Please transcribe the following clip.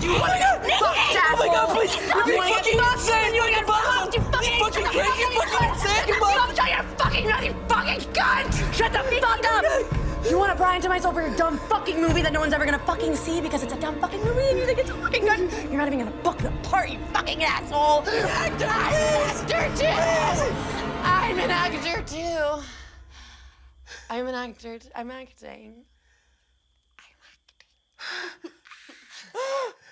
You wanna get fucked, asshole? Oh my God, please! You wanna get fucked? You wanna get fucked? You fucking crazy! You fucking insane! Come shut your fucking mouth, you fucking cunt! Shut the fuck up! You wanna pry into my soul for your dumb fucking movie that no one's ever gonna fucking see because it's a dumb fucking movie and you think it's so fucking good? You're not even gonna book the part, you fucking asshole! I'm an actor too! I'm an actor too! I'm an actor. I'm acting. I'm acting.